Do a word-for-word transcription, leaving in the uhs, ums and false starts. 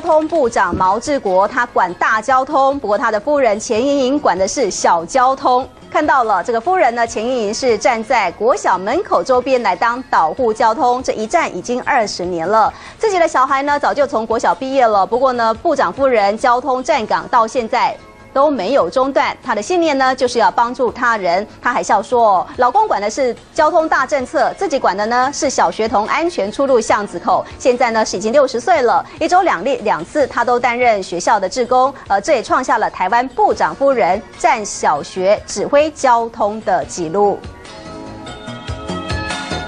通部长毛治国，他管大交通，不过他的夫人钱莹莹管的是小交通。看到了，这个夫人呢，钱莹莹是站在国小门口周边来当导护交通，这一站已经二十年了。自己的小孩呢，早就从国小毕业了，不过呢，部长夫人交通站岗到现在都没有中断。她的信念呢，就是要帮助他人。她还笑说，老公管的是交通大政策，自己管的呢是小学童安全出入巷子口。现在呢是已经六十岁了，一周两例两次，她都担任学校的志工，呃，这也创下了台湾部长夫人站小学指挥交通的纪录。